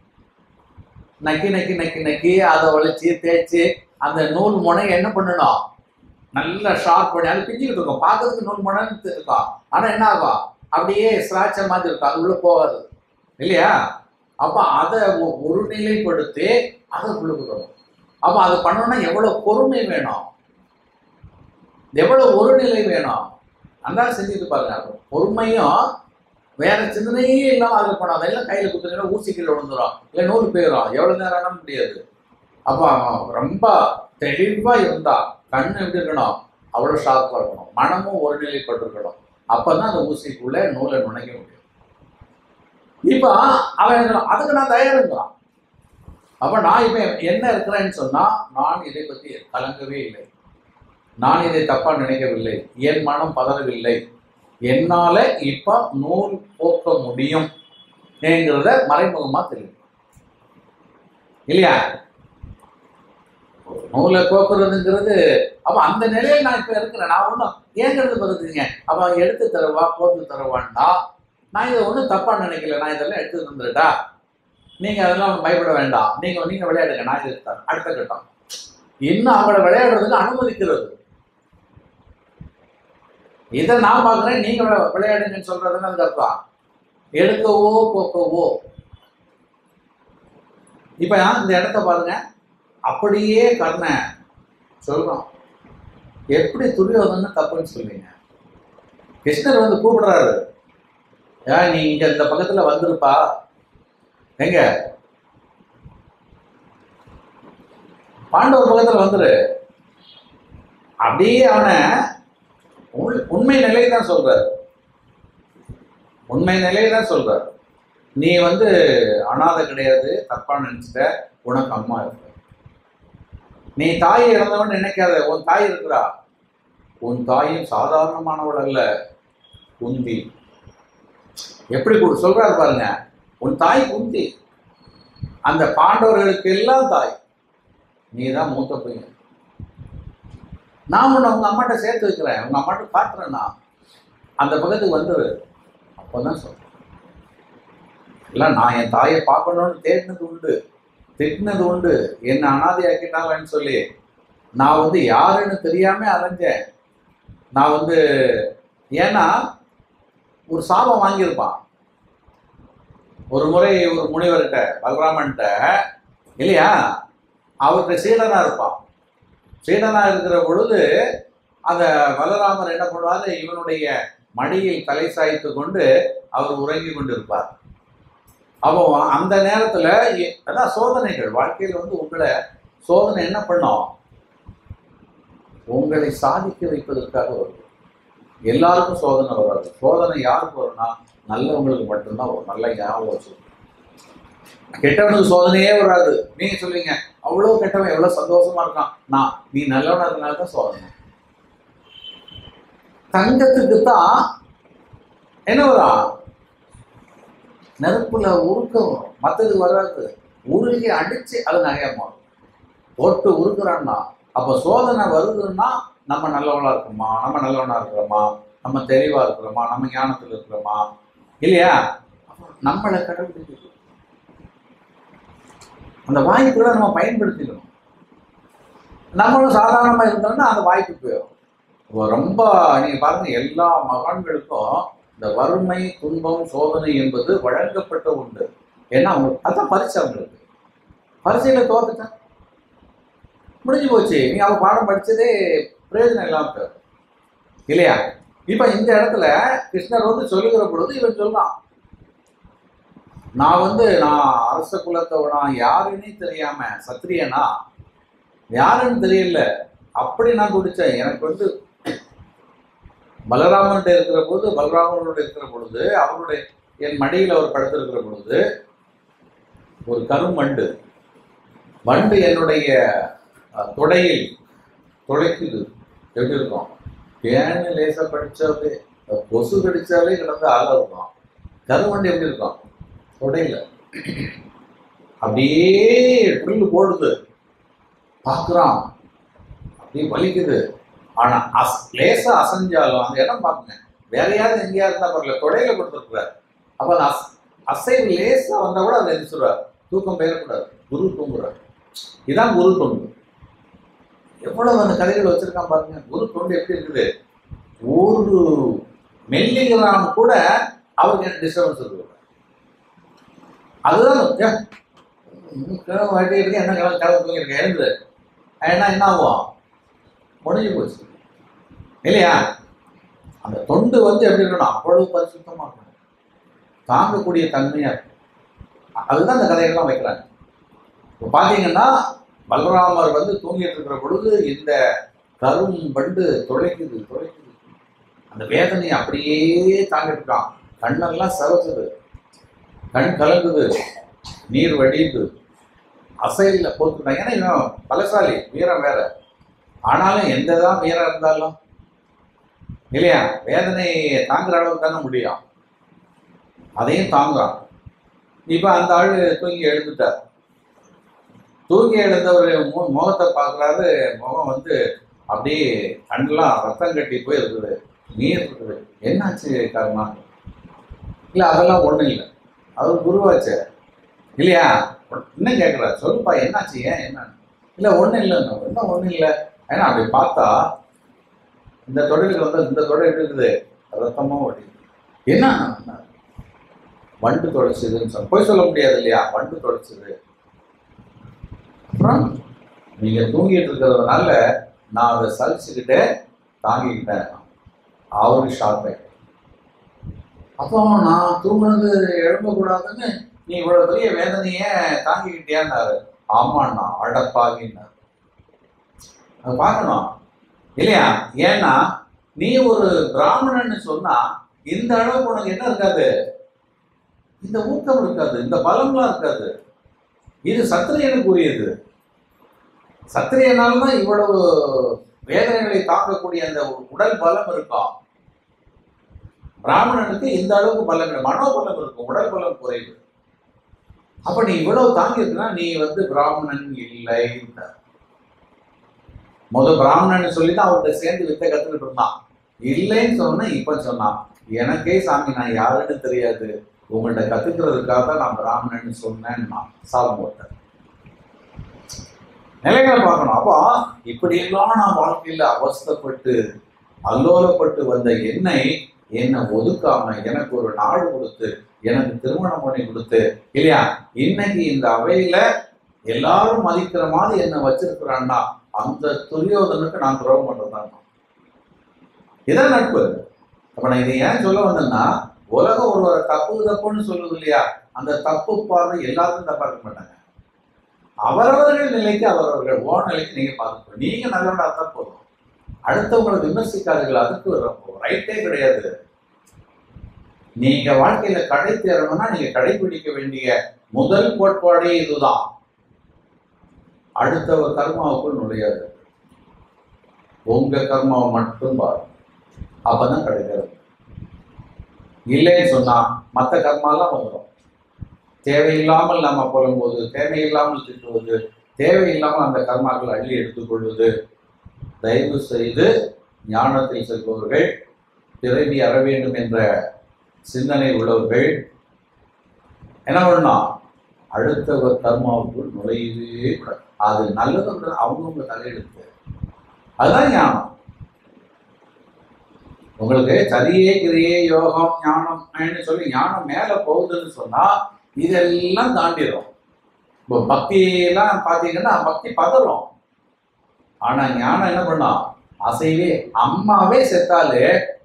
நக்கி அதை வளைச்சி தேய்ச்சி அந்த நூல் முனை என்ன பண்ணணும், நல்லா ஷார்ப் பண்ணி. அது பிஞ்சுக்கிட்டு இருக்கும், பார்க்கறதுக்கு நூல் முனைன்னு இருக்கும். ஆனா என்ன ஆகும், அப்படியே ஸ்கிராட்ச மாதிரி இருக்கும், அது உள்ள போகாது இல்லையா. அப்ப அதை ஒரு நிலைப்படுத்தி அதை உள்ள கொடுக்கணும். அப்ப அது பண்ணணும்னா எவ்வளவு பொறுமை வேணும், எவ்வளவு ஒரு நிலை வேணும், நல்லா செஞ்சுட்டு பாருங்க. பொறுமையும் வேற சிந்தனையே இல்லாம அதில் பண்ணாத, அதெல்லாம் கையில குத்துனா ஊசி கீழே விழுந்துடும், இல்லை நூல் போயிடும், எவ்வளவு நேரம் ஆனா முடியாது. அப்ப ரொம்ப தெளிவா இருந்தா கண்ணு எப்படி இருக்கணும், அவ்வளவு ஷார்ப்பா இருக்கணும், மனமும் ஒரு நிலைப்பட்டிருக்கணும். அப்பதான் அந்த ஊசிக்குள்ள நூலை நுழைக்க முடியும். இப்ப அவன் அதுக்கு நான் தயாருங்கிறான். அப்ப நான் இப்ப என்ன இருக்கிறேன்னு சொன்னா, நான் இதை பத்தி கலங்கவே இல்லை, நான் இதை தப்பா நினைக்கவில்லை, என் மனம் பதறவில்லை, என்னால இப்ப நூல் போக்க முடியும் என்கிறத மறைமுகமா தெரியும் இல்லையா. நூலை கோக்குறதுங்கிறது அப்ப அந்த நிலையில் நான் இப்ப இருக்கிறேன். நான் ஒன்றும் ஏங்கிறது பகுதிங்க. அப்ப எடுத்து தரவா போட்டு தரவான்டா, நான் இதை ஒன்றும் தப்பா நினைக்கல, நான் இதெல்லாம் எடுத்து தந்துட்டா, நீங்க அதெல்லாம் பயப்பட வேண்டாம், நீங்க விளையாடுங்க, நான் இது தரேன். அடுத்த கட்டம் இன்னும் அவங்கள விளையாடுறதுக்கு அனுமதிக்கிறது. இதை நான் பார்க்குறேன், நீங்க விளையாடுங்கன்னு சொல்றதுன்னு அதுக்கு அர்த்தம் எடுக்கவோ போக்கவோ. இப்ப இந்த இடத்த பாருங்க, அப்படியே கர்ணன் சொல்றான். எப்படி துரியோதனன் தப்புன்னு சொல்லுவீங்க? கிருஷ்ணர் கூப்பிடுறாரு, நீ இங்க இந்த பக்கத்துல வந்துருப்பா, எங்க பாண்டவர் பக்கத்துல வந்துரு. அப்படியே அவனை உண்மை நிலையை தான் சொல்றாரு, உண்மை நிலையை தான் சொல்றாரு. நீ அனாதை கிடையாது, தப்பா நினைச்சிட்ட, உனக்கு அம்மா இருக்க. நீ தாயை இழந்தவன் நினைக்காத, உன் தாய் இருக்கிறா. உன் தாயும் சாதாரணமானவள் அல்ல, குந்தி. எப்படி சொல்றாரு பாருங்க, உன் தாய் குந்தி, அந்த பாண்டவர்களுக்கு எல்லாம் தாய், நீ தான் மூத்த பையன். நான் உன்னை உங்க அம்மாட்ட சேர்த்து வைக்கிறேன், உங்க அம்மாட்ட காட்டுறேன், நான் அந்த பக்கத்துக்கு வந்துரு. அப்பதான் சொல்றேன், இல்லை நான் என் தாயை பார்க்கணும்னு தேடினது உண்டு, திட்டினது உண்டு, என்ன அனாதை ஆக்கிட்டாங்கன்னு சொல்லி. நான் யாருன்னு தெரியாம அலைஞ்சேன். நான் ஏன்னா ஒரு சாபம் வாங்கியிருப்பான். ஒரு முறை ஒரு முனிவர்கிட்ட, பலராமன்ட்ட இல்லையா, அவர்கிட்ட சீடனா இருப்பான். சீடனா இருக்கிற பொழுது அந்த பலராமர் என்ன பண்ணுவாரு, இவனுடைய மடியில் தலை சாய்த்து கொண்டு அவர் உறங்கி கொண்டு இருப்பார். அப்போ அந்த நேரத்துல அதான் சோதனைகள் வாழ்க்கையில உங்களை சோதனை என்ன பண்ணோம், உங்களை சாதிக்க வைப்பதற்காக வரும். எல்லாருக்கும் சோதனை வராது. சோதனை யாருக்கு வரும்னா நல்லவங்களுக்கு மட்டும்தான் வரும். நல்ல ஞாபகம் வச்சு, கெட்டவனுக்கு சோதனையே வராது. நீங்க சொல்லுவீங்க அவ்வளவு கெட்டவன் எவ்வளவு சந்தோஷமா இருக்கான், நான் நீ நல்லவனா இருக்கனால்தான் சோதனை. தங்கத்துக்கு தான் என்ன வரா, நெருப்புல உருக்க வரும், மற்றது வராது. உருகி அடிச்சு அது நகையா மாறும். போட்டு உருக்குறான்னா அப்ப சோதனை வருதுன்னா நம்ம நல்லவனா இருக்குமா, நம்ம நல்லவனா இருக்கிறோமா, நம்ம தெளிவா இருக்கிறோமா, நம்ம ஞானத்துல இருக்கிறோமா இல்லையா, நம்மளை கடைபிடிக்கணும். அந்த வாய்ப்புகளை நம்ம பயன்படுத்திக்கணும். நம்மளும் சாதாரணமா இருந்தோம்னா அந்த வாய்ப்பு போயிடும். ரொம்ப நீங்க பாருங்க, எல்லா மகான்களுக்கும் இந்த வறுமை, துன்பம், சோதனை என்பது வழங்கப்பட்ட உண்டு. ஏன்னா அவங்க அதான் பரிசு. அவங்களுக்கு பரிசையில தோத்துட்டேன், முடிஞ்சு போச்சு. நீ அவ பாடம் படிச்சதே பிரயோஜனம் இல்லாம போயிடும் இல்லையா. இப்ப இந்த இடத்துல கிருஷ்ணர் சொல்லுகிற பொழுது இவன் சொல்றான், நான் நான் அரச குலத்தவனா, யாருன்னே தெரியாம, சத்திரியனா யாருன்னு தெரியல, அப்படி நான் துடிச்சேன். எனக்கு பலராமன்கிட்ட இருக்கிற போது, பலராமனோட இருக்கிற பொழுது, அவருடைய என் மடியில் அவர் படுத்திருக்கிற பொழுது ஒரு கரும்பண்டு வண்டு என்னுடைய தொடையில் துளைக்குது. எப்படி இருக்கும், தேனு லேசா படிச்சாலே, கொசு கடிச்சாலே கிடந்து ஆக இருக்கும். கரும்பண்டு எப்படி இருக்கும், தொடையில அப்படியே ட்ரில்லு போடுது, பார்க்குறான், அப்படியே வலிக்குது. ஆனா லேசா அசைஞ்சாலும் அந்த இடம் பார்க்குங்க, வேறையாவது எங்கேயா இருந்தா பரவாயில்ல, தொடையில கொடுத்துருக்குறாரு. அப்ப அந்த அசைவு லேசா வந்தா கூட அதை எரிச்சுடுவார், தூக்கம் பெயரக்கூடாது, குரு தூங்குறார். இதுதான் குரு தொண்டு. எவ்வளவு அந்த கதைகள் வச்சிருக்கான் பாருங்க. குரு தொண்டு எப்படி இருக்குது, ஒரு மெல்லிகிராம் கூட அவருக்கு என்ன டிஸ்டர்பன்ஸ் இருக்கு. அதுதான் வாட்டி இருக்கு, என்ன கிளம்பு தூங்கிருக்கேன், எழுந்து என்ன ஆகும், முடிஞ்சு போச்சு இல்லையா. அந்த தொண்டு எப்படி இருக்கணும், அவ்வளவு பரிசுத்தமா இருக்கணும், தாங்கக்கூடிய தன்மையா இருக்கும். அதுதான் அந்த கதைகள்லாம் வைக்கிறாங்க. இப்போ பாத்தீங்கன்னா பலராமர் தூங்கிட்டு இருக்கிற பொழுது இந்த கரும்பண்டு துளைக்குது. அந்த வேதனை அப்படியே தாங்கிட்டு இருக்கான். கண்ணெல்லாம் சவச்சுது, கண் கலங்குது, நீர் வடியுது, அசையில போட்டுட்டாங்க. ஏன்னா இவன் பலசாலி, வீரம் வேற. ஆனாலும் எந்ததான் வீரம் இருந்தாலும் இல்லையா, வேதனை தாங்குற அளவுக்கு தானே முடியும், அதையும் தாங்குறான். இப்ப அந்த ஆள் தூங்கி எழுந்துட்டார். தூங்கி எழுந்தவர் முகத்தை பார்க்குறாரு. முகம் அப்படியே கண்ணெல்லாம் ரத்தம் கட்டி போய் இருக்குது, நீர் இருக்குது. என்னாச்சு காரணமா, இல்லை அதெல்லாம் ஒன்றும் இல்லை, அவர் குருவாச்சு இல்லையா. இன்னும் கேட்குறாரு, சொல்லுப்பா என்னாச்சு, ஏன் என்ன, இல்லை ஒன்றும் இல்லைன்னு. இன்னும் ஒன்றும் இல்லை. ஏன்னா அப்படி பார்த்தா இந்த தொழிலுக்கு இந்த தொழில் இருக்குது, ரத்தமாக வடி. என்ன வண்டு தொலைச்சதுன்னு போய் சொல்ல முடியாது இல்லையா, வண்டு தொலைச்சது. அப்புறம் நீங்க தூங்கிட்டு இருக்கிறதுனால நான் அதை சலிச்சுக்கிட்டே தாங்கிக்கிட்டேன். அவரு ஷாக் ஆயிட்டேன். அப்போ நான் தூங்குனது எழும்பக்கூடாதுன்னு நீ இவ்வளவு பெரிய வேதனைய தாங்கிக்கிட்டியான்னாரு. ஆமாண்ணா, அடப்பாகின்னாரு. அது பார்க்கணும் இல்லையா? ஏன்னா நீ ஒரு பிராமணன்னு சொன்னா இந்த அளவுக்கு உனக்கு என்ன இருக்காது, இந்த ஊக்கம் இருக்காது, இந்த பலம்லாம் இருக்காது. இது சத்திரியனுக்கு உரியது. சத்திரியனால்தான் இவ்வளவு வேதனைகளை தாக்கக்கூடிய அந்த உடல் பலம் இருக்கும். பிராமணனுக்கு இந்த அளவுக்கு பலம் இல்லை, மனோபலம் இருக்கும், உடல் பலம் குறைவு. அப்ப நீ இவ்வளவு தாங்கி இருக்குன்னா நீ பிராமணன் இல்லை. பிராமணன் சொல்லிதான் அவர்கிட்ட சேர்ந்து வித்தை கத்துக்கிட்டு இருந்தான். இல்லைன்னு சொன்னா இப்ப சொன்னான், எனக்கே சாமி நான் யாருன்னு தெரியாது, உங்கள்கிட்ட கத்துக்கிறதுக்காக தான் நான் பிராமணன் சொன்னேன்னா சாபம் போட்டேன். நிலைகளை பார்க்கணும். அப்போ இப்படியெல்லாம் நான் வாழ்க்கையில அவஸ்தைப்பட்டு அல்லோலப்பட்டு வந்த என்னை ஒதுக்காம எனக்கு ஒரு நாடு கொடுத்து எனக்கு திருமணம் பண்ணி கொடுத்து இல்லையா, இன்னைக்கு இந்த அவையில எல்லாரும் மதிக்கிற மாதிரி என்ன வச்சிருக்கிறான்னா அந்த துரியோதனுக்கு நான் துரோகம் பண்றதான். இதான் நட்பு. அப்ப நான் இதை ஏன் சொல்ல வந்தேன்னா, உலகம் ஒருவரை தப்புன்னு சொல்லுது இல்லையா, அந்த தப்பு பார்வை எல்லாருக்கும் தப்பா இருக்க மாட்டாங்க. அவரவர்கள் நிலைக்கு அவரவர்கள் ஓ நிலைக்கு நீங்க பார்த்துக்கணும். நீங்க நல்லவனா தான் போதும், அடுத்தவங்களை விமர்சிக்காதீர்கள். அதுக்கு ரைட்டே கிடையாது. நீங்க வாழ்க்கையில கடை தேரணும்னா நீங்க கடைபிடிக்க வேண்டிய முதல் கோட்பாடே இதுதான். அடுத்தவர் கர்மாவுக்குள் நுழையாது, உங்க கர்மாவை மட்டும் பாரு, அப்பதான் கிடைக்கிறது. இல்லைன்னு சொன்னா மற்ற கர்மாலாம் வந்துடும். தேவையில்லாமல் நம்ம புலம்போது, தேவையில்லாமல் திட்டுவது, தேவையில்லாமல் அந்த கர்மாக்கள் அள்ளி எடுத்துக்கொள்வது. தயவு செய்து ஞானத்தில் செல்பவர்கள், பிறவி அற வேண்டும் என்ற சிந்தனை உள்ளவர்கள் என்ன பண்ணணும், அடுத்தவர் கர்மாவுக்குள் நுழையவே கூடாது. அது நல்லது, அவங்கவுங்க தலையெடுத்து. அதுதான் ஞானம். உங்களுக்கு சரியே கிரியே யோகம் ஞானம் சொல்லி ஞானம் மேல போகுதுன்னு சொன்னா இதெல்லாம் தாண்டிடும். இப்போ பக்தியெல்லாம் பார்த்தீங்கன்னா பக்தி பதறும். ஆனா ஞானம் என்ன பண்ணா, அசைவே அம்மாவே செத்தாலே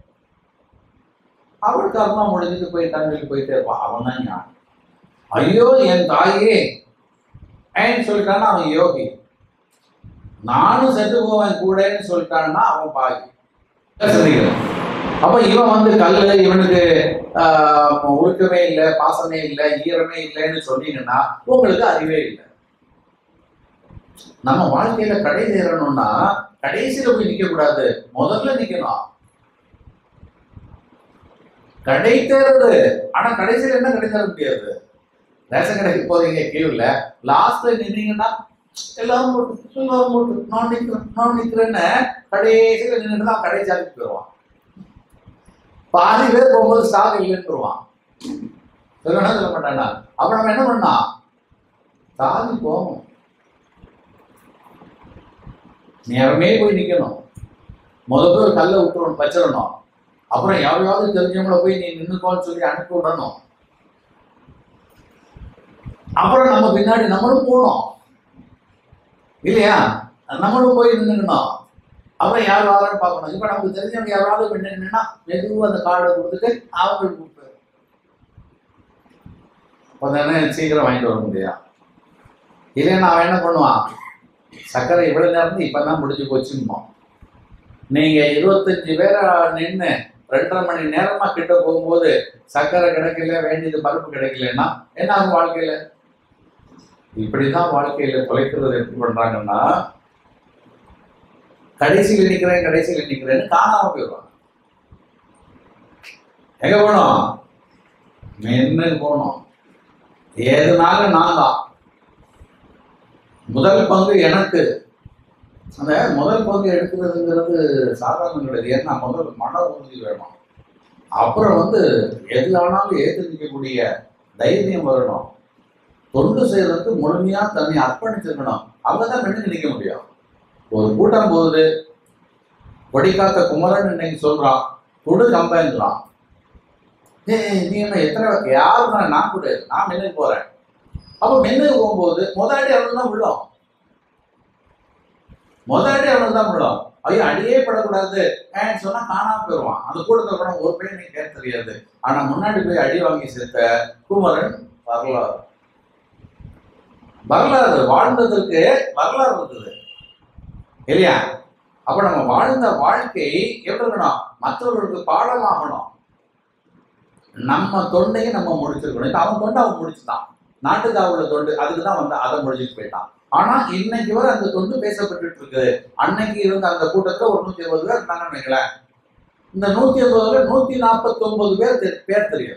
அவள் கர்மா முடிஞ்சுட்டு போயிட்டான்னு போயிட்டே இருப்பான். அவன் தான் ஞானம். ஐயோ என் தாயே ஏன்னு சொல்லிட்டான்னா அவன் யோகி. நானும் செத்து போவேன் கூடன்னு சொல்லிட்டான்னா அவன் பாகி. அப்ப இவன் கல்லு, இவனுக்கு ஒழுக்கமே இல்லை, பாசமே இல்லை, ஈரமே இல்லைன்னு சொன்னீங்கன்னா உங்களுக்கு அறிவே இல்லை. நம்ம வாழ்க்கையில கடை தேரணும்னா கடைசியில போய் நிக்க கூடாது, முதல்ல நிக்கணும். கடை தேர்றது, ஆனா கடைசியில என்ன கடை தேர முடியாது. ரேஷன் கடைக்கு போறீங்க, கியூல லாஸ்ட்ல நின்னீங்கன்னா எல்லாரும் போட்டு நான் நிக்கிறேன்னு கடைசியில நின்றுட்டு தான் கடை சாப்பிட்டு போயிடுவான். பாதி பேர் போகும்போது ஸ்டாக் இல்லைன்றுவான். சொல்லணும் சொல்ல மாட்டானா. அப்ப நம்ம என்ன பண்ணா, தாதி போகணும், நேரமே போய் நிக்கணும். முதல்ல ஒரு கல்லை விட்டுறணும், வச்சிடணும். அப்புறம் யாரையாவது தெரிஞ்சவங்கள போய் நீ நின்னுக்கோன்னு சொல்லி அனுப்பி விடணும். அப்புறம் நம்ம பின்னாடி நம்மளும் போகணும் இல்லையா, நம்மளும் போய் நின்றுக்கணும். அப்புறம் யார் வாரான்னு பார்க்கணும். இப்ப நமக்கு தெரிஞ்சவங்க யாராவது நின்றுன்னா மெதுவாக அந்த கார்டை கொடுத்துட்டு அவங்களுக்கு கொடுப்பாரு. அப்பதானே சீக்கிரம் வாங்கிட்டு வர முடியும். இல்லைன்னா அவன் என்ன பண்ணுவான், சர்க்கரை இவ்வளவு நேரம் இப்பதான் முடிஞ்சு போச்சுன்னு. நீங்க 25 பேரை நின்று 2.5 மணி நேரமா கிட்ட போகும்போது சர்க்கரை கிடைக்கல, வேண்டியது பருப்பு கிடைக்கலன்னா என்ன ஆகும் வாழ்க்கையில? இப்படிதான் வாழ்க்கையில தொலைக்கிறது எப்படி பண்றாங்கன்னா, கடைசியில் நிக்கிறேன்னு காணாம போயிடுவாங்க. எங்க போனோம், மென்னு போனோம். ஏதுனாலும் நான் தான் முதல் பங்கு எனக்கு. அந்த முதல் பங்கு எடுக்கிறதுங்கிறது சாதாரணம் கிடையாது. ஏன்னா முதல் மன உறுதி வேணும். அப்புறம் எது ஆனாலும் ஏற்று நிற்கக்கூடிய தைரியம் வரணும். தொண்டு செய்யறதுக்கு முழுமையா தன்னை அர்ப்பணிச்சிருக்கணும். அவங்கதான் மென்னு நிற்க முடியும். ஒரு கூட்டம் போகுது, கொடிக்காத்த குமரன் இன்னைக்கு சொல்றான், கொடு கம்பென்றான். நீ என்ன எத்தனை யாரு, நான் கூட நான் மென்னுக்கு போறேன். அப்ப மென்னுக்கு போகும்போது முதலாடி அவனுக்கு தான் விழும். ஐயோ அடியே படக்கூடாது சொன்னா காணாம போயிடுவான். அந்த கூட்டத்தில் கூட ஒரு பையன் கேட்க தெரியாது. ஆனா முன்னாடி போய் அடி வாங்கி சேர்த்த குமரன் வரலாறு. வரலாறு வாழ்ந்ததற்கு வரலாறு இருக்குது இல்லையா? அப்ப நம்ம வாழ்ந்த வாழ்க்கை எப்படி இருக்கணும்? மற்றவர்களுக்கு பாடமாகணும். நம்ம தொண்டையும் நம்ம முடிச்சிருக்கணும். அவன் தொண்டை அவன் முடிச்சுட்டான். நாட்டுக்கு அவளோட தொண்டு அதுக்குதான் வந்து அதை முடிச்சுட்டு போயிட்டான். ஆனா இன்னைக்கு வரை அந்த தொண்டு பேசப்பட்டு இருக்கு. அன்னைக்கு இருந்த அந்த கூட்டத்துல ஒரு 150 பேர் இருந்தாங்கன்னு வைங்களேன். இந்த 150ல 149 பேர் தெரியும்.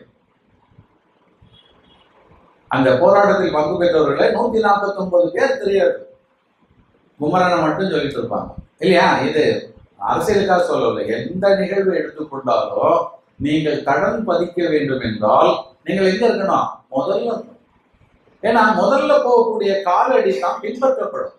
அந்த போராட்டத்தில் பங்கு பெற்றவர்களை 149 பேர் தெரியாது. குமரனை மட்டும் சொல்லிட்டு இருப்பாங்க இல்லையா? இது அரசியலுக்காக சொல்லவில்லை. எந்த நிகழ்வு எடுத்துக்கொண்டாலும் நீங்கள் கடன் பதிக்க வேண்டும் என்றால் நீங்கள் எங்க இருக்கணும்? முதல்ல. ஏன்னா முதல்ல போகக்கூடிய காலடி தான் பின்பற்றப்படும்.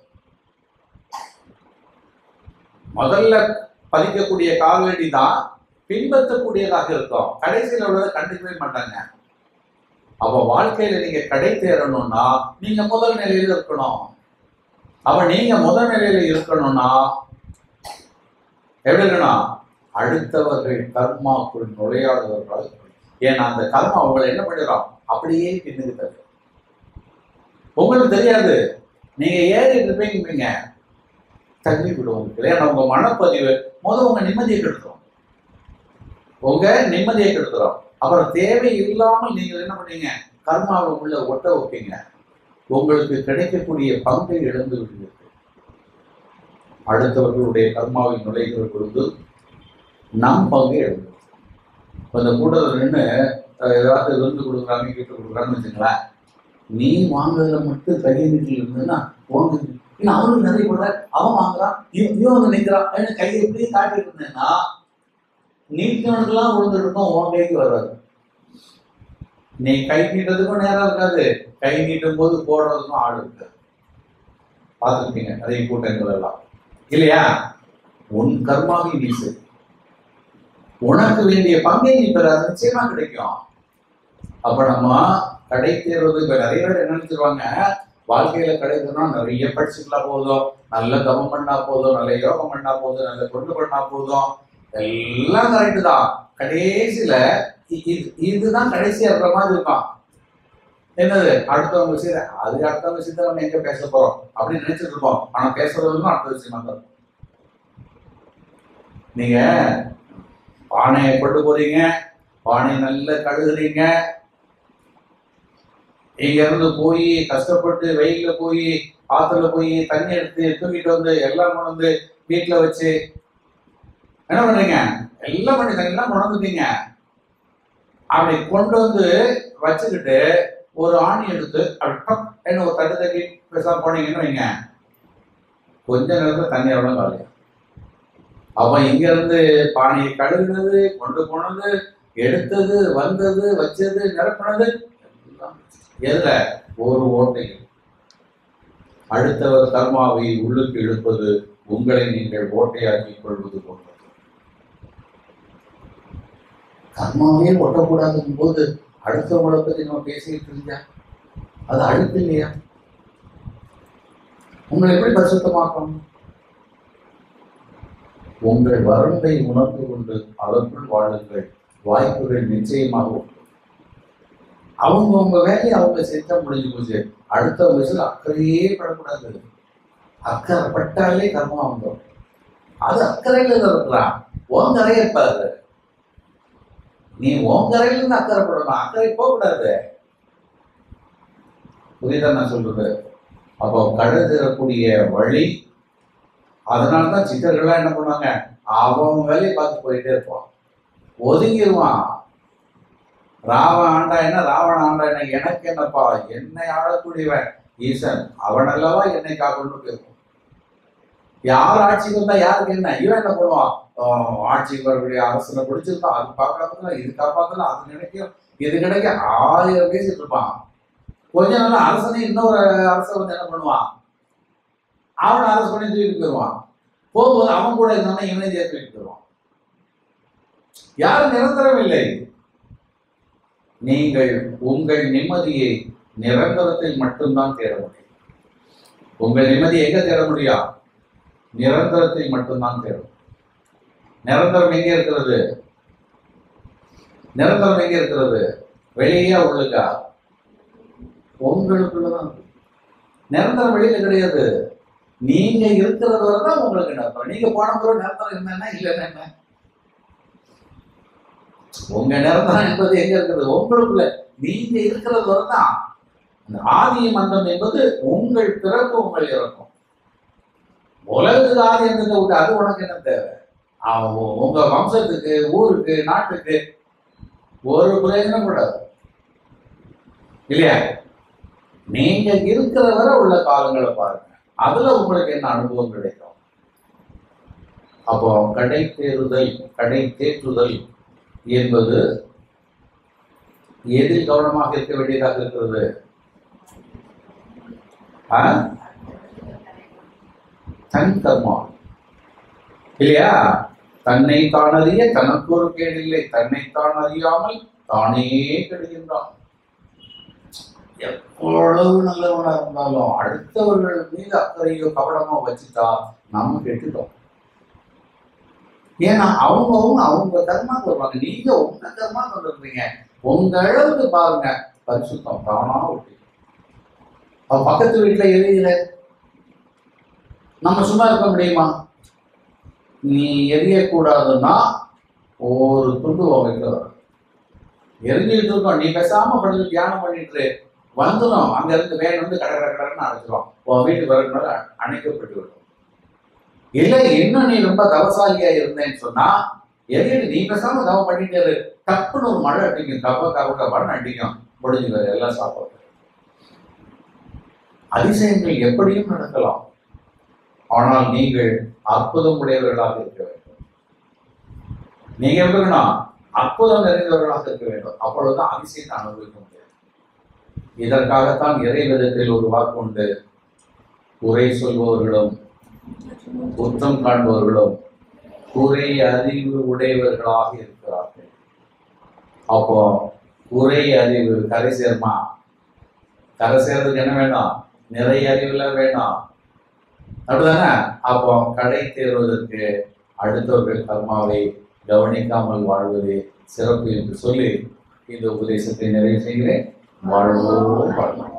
முதல்ல பதிக்கக்கூடிய காலடி தான் பின்பற்றக்கூடியதாக இருக்கும். கடைசியில் உள்ளதை கண்டுக்கவே மாட்டாங்க. அப்ப வாழ்க்கையில நீங்க கடை தேரணும்னா நீங்க முதல் நிலையில இருக்கணும். அப்ப நீங்க முதல் நிலையில இருக்கணும்னா எப்படி இருக்கணும்? அடுத்தவர்கள் கர்மாக்குள் நுழையாதவர்கள். ஏன்னா அந்த கர்மா அவங்களை என்ன பண்ணிடும்? அப்படியே பின்னுக்கு தரும். உங்களுக்கு தெரியாது. நீங்க ஏறிட்டு இருப்பீங்க, தள்ளி விடுவோம். ஏன்னா உங்க மனப்பதிவு முதல் உங்க நிம்மதியை கெடுத்துரும். உங்க நிம்மதியை கெடுத்துரும். அப்புறம் தேவை இல்லாமல் நீங்கள் என்ன பண்ணீங்க? கர்மாவை உள்ள ஒட்ட வைப்பீங்க. உங்களுக்கு கிடைக்கக்கூடிய பங்கை இழந்து விடுவீர்கள். அடுத்தவர்களுடைய கர்மாவை நுழைகிற பொழுது நம் பங்கை இழந்து. அந்த கூட்டத்தில் நின்று ஏதாவது விருந்து கொடுக்குறாங்க, கிட்ட கொடுக்குறான்னு வச்சுங்களேன். நீ வாங்குறதுல மட்டும் கையை நீட்டில் இருந்ததுன்னா வாங்குது. ஏன்னா அவனுக்கு நிறைய போடுற, அவன் வாங்குறான், இவன் வந்து நிற்கிறான். கையை எப்படி காட்டிட்டு இருந்தேன்னா நீட்டினவனுக்கெல்லாம் விழுந்துட்டு இருக்கும், உன் கைக்கு வராது. நீ கை நீட்டதுக்கும் நேரம் இருக்காது, கை நீட்டும் போது போடுறதுக்கும் ஆள் இருக்காது. பார்த்துருப்பீங்க நிறைய கூட்டங்கள் எல்லாம் இல்லையா? உன் கர்மாவை நீ செய். உனக்கு வேண்டிய பங்கை நீ பெற நிச்சயமா கிடைக்கும். அப்ப நம்ம கடை தேர்வது இப்ப நிறைய பேர் என்ன நினைச்சிருவாங்க, வாழ்க்கையில கிடைக்குதுன்னா நிறைய படிச்சுக்கலாம் போதும், நல்ல தவம் பண்ணா போதும், நல்ல யோகம் பண்ணா போதும், நல்ல கொண்டு பண்ணா போதும், எல்லாம் கரெக்டு தான். கடைசியில இதுதான் கடைசியா இருக்கிற மாதிரி இருக்கும். என்னது? அடுத்தவங்க விஷயம், அது அடுத்தவங்க விஷயத்த நம்ம எங்க பேச போறோம் அப்படின்னு நினைச்சிட்டு இருப்போம். ஆனா பேசுறதும் அடுத்த விஷயமா தான். நீங்க பானையை கொண்டு போறீங்க, பானையை நல்லா கழுகுறீங்க, இங்க இருந்து போய் கஷ்டப்பட்டு வெயில போய் ஆத்துல போய் தண்ணி எடுத்து தூக்கிட்டு வந்து எல்லாம் கொண்டு வந்து வீட்டுல வச்சு என்ன பண்றீங்க? எல்லாம் பண்ணி எல்லாம் கொண்டு வந்துட்டீங்க. அப்படி கொண்டு வந்து வச்சுக்கிட்டு ஒரு ஆணி எடுத்து அப்படி ஒரு தட்டு தட்டி பேசாம போனீங்கன்னு வைங்க, கொஞ்ச நேரத்துல தண்ணி எவ்வளவு காலையா. அப்ப இங்க இருந்து பானையை கழுகுனது, கொண்டு போனது, எடுத்தது, வந்தது, வச்சது, நிரப்பினது எதுல? ஒரு ஓட்டையில். அடுத்தவர் கர்மாவை உள்ளுக்கு இழுப்பது உங்களை நீங்கள் ஓட்டையாக்கிக் கொள்வது போன்றது. கர்மாவே ஒட்டக்கூடாதும் போது அடுத்தவங்களை பத்தி நம்ம பேசிட்டு இருந்தா அது அழுத்து இல்லையா? உங்களை எப்படி பரிசுத்தமாக்கணும்? உங்கள் வரம்பை உணர்ந்து கொண்டு அதற்குள் வாழுங்கள். வாய்ப்புகள் நிச்சயமாக உண்டு. அவங்க வேலையை அவங்க செஞ்சா முடிஞ்சு போச்சு. அடுத்த வயசுல அக்கறையே படக்கூடாது. அக்கறை பட்டாலே கர்மா வந்துடும். அது அக்கறையில இருக்கிறான். ஓங்கரையை பாரு. நீ ஓங்கரையில இருந்து அக்கறை படணும், அக்கறை போகக்கூடாது. புரியுதா நான் சொல்றது? அப்போ கடற்கக்கூடிய வழி. அதனாலதான் சித்தர்கள்லாம் என்ன பண்ணுவாங்க, அவன் வேலையை பார்த்து போயிட்டே இருப்பான், ஒதுங்கிடுவான். ராவன் ஆண்டா என்ன, ராவண ஆண்டா என்ன, எனக்கு என்னப்பா, என்னை ஆளக்கூடியவன் ஈசன், அவன் அல்லவா என்னை காக்கணும்னு கேட்கும். யார் ஆட்சிக்கு வந்தா யாருக்கு என்ன, இவன் என்ன பண்ணுவான், ஆட்சிக்கு வரக்கூடிய அரசனை பிடிச்சிருக்கான், அது பார்க்காம இது காப்பாத்தலாம், அது நினைக்கும், இது கிடைக்க 1000 பேசிட்டு இருப்பான். கொஞ்ச நாள் அரசனே இன்னொரு அரசன் வந்து என்ன பண்ணுவான், அவனை அரசு பண்ணி தூக்கிட்டு போயிடுவான். போகும்போது அவன் கூட இருந்தானே இவனை தூக்கிட்டு போயிடுவான். யாரும் நிரந்தரம் இல்லை. நீங்கள் உங்கள் நிம்மதியை நிரந்தரத்தில் மட்டும்தான் தேட முடியும். உங்கள் நிம்மதியை எங்க தேட முடியும்? நிரந்தரத்தை மட்டும்தான் தேடும். நிரந்தரம் எங்கே இருக்கிறது? நிரந்தரம் எங்கே இருக்கிறது? வெளியே உள்ளுக்கா? உங்களுக்குள்ளதான். நிரந்தரம் வெளியில கிடையாது. நீங்க இருக்கிறது வரதான் உங்களுக்கு நிரந்தரம். நீங்க போன பிறகு நிரந்தரம் என்னன்னா இல்லைன்னா என்ன? உங்க நிரந்தரம் என்பது எங்க இருக்கிறது? உங்களுக்குள்ள. நீங்க இருக்கிறது வரதான். அந்த ஆதியும் அந்தம் என்பது உங்கள் பிறப்பு, உங்கள் இறக்கும். உலகத்துக்கு ஆதி அந்தத்தை விட்டு அது உனக்கு என்ன தேவை? உங்க வம்சத்துக்கு, ஊருக்கு, நாட்டுக்கு ஒரு பிரயோஜனம் கூடாது இல்லையா? நீங்க இருக்கிற வரை உள்ள காலங்களை பாருங்க. அதுல உங்களுக்கு என்ன அனுபவம் கிடைக்கும்? அப்போ கடை தேறுதல், கடை தேற்றுதல் என்பது எதில் கவனமாக இருக்க வேண்டியதாக இருக்கிறது? தன் கர்மா இல்லையா? தன்னை தான் அறிய தனக்கு ஒரு கேடில்லை, தன்னை தான் அறியாமல் தானே கெடுகின்றான். எவ்வளவு நல்லவனா இருந்தாலும் அடுத்தவர்கள் மீது அக்கறையோ கவனமோ வச்சுட்டா நம்ம கெட்டுட்டோம். ஏன்னா அவங்க கர்மா வருவாங்க, நீங்க உங்க கர்மா கொண்டிருக்கீங்க. உங்க அளவுக்கு பாருங்க, பரிசுத்தம் தானா விட்டு. அவ பக்கத்து வீட்டுல எரியல, நம்ம சும்மா இருக்க முடியுமா? நீ எரியக்கூடாதுன்னா ஒரு துண்டு வீட்டுல வரும். எரிஞ்சுக்கிட்டு இருக்கோம், நீ பேசாம படுத்து தியானம் பண்ணிட்டு வந்துடும். அங்க இருந்து வேன் வந்து கடற்கரைன்னு அடைச்சிடும். உன் வீட்டுக்கு வரதுனால அணைக்கப்பட்டு விடும். இல்லை, இன்னும் நீ ரொம்ப தவசாலியா இருந்தேன்னு சொன்னா எரியிட்டு நீ பேசாம தவம் பண்ணிட்டு டப்புன்னு ஒரு மழை அடிக்கும், கப்பான்னு அடிக்கும், முடிஞ்சு வேற எல்லாம் சாப்பாடு. அதிசயங்கள் எப்படியும் நடக்கலாம். ஆனால் நீங்கள் அற்புதம் உடையவர்களாக இருக்க வேண்டும். நீங்க எப்படி இருக்கணும்? அற்புதம் நிறைந்தவர்களாக இருக்க வேண்டும். அப்பொழுதுதான் அதிசயத்தை அனுபவிக்க முடியும். இதற்காகத்தான் இறை விதத்தில் ஒரு வாக்கு உண்டு: குறை சொல்பவர்களும் குற்றம் காண்பவர்களும் குறை அறிவு உடையவர்களாக இருக்கிறார்கள். அப்போ குறை அறிவு கரை சேர்மா? கரை சேர்றதுக்கு என்ன வேணும்? நிறைய அறிவுல வேணும், அப்படிதானே? அப்போ கடை தேர்வதற்கு அடுத்தவர்கள் கர்மாவை கவனிக்காமல் வாழ்வதே சிறப்பு என்று சொல்லி இந்த உபதேசத்தை நிறைவு செய்கிறேன். வாழ்வோம்.